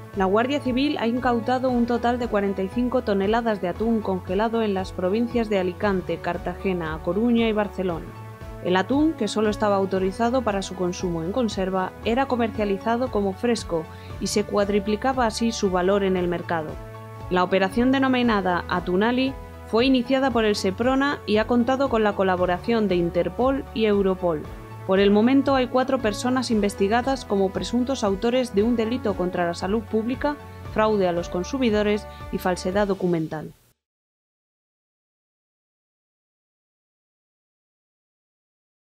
La Guardia Civil ha incautado un total de 45 toneladas de atún congelado en las provincias de Alicante, Cartagena, A Coruña y Barcelona. El atún, que solo estaba autorizado para su consumo en conserva, era comercializado como fresco y se cuadriplicaba así su valor en el mercado. La operación denominada Atunali fue iniciada por el Seprona y ha contado con la colaboración de Interpol y Europol. Por el momento hay 4 personas investigadas como presuntos autores de un delito contra la salud pública, fraude a los consumidores y falsedad documental.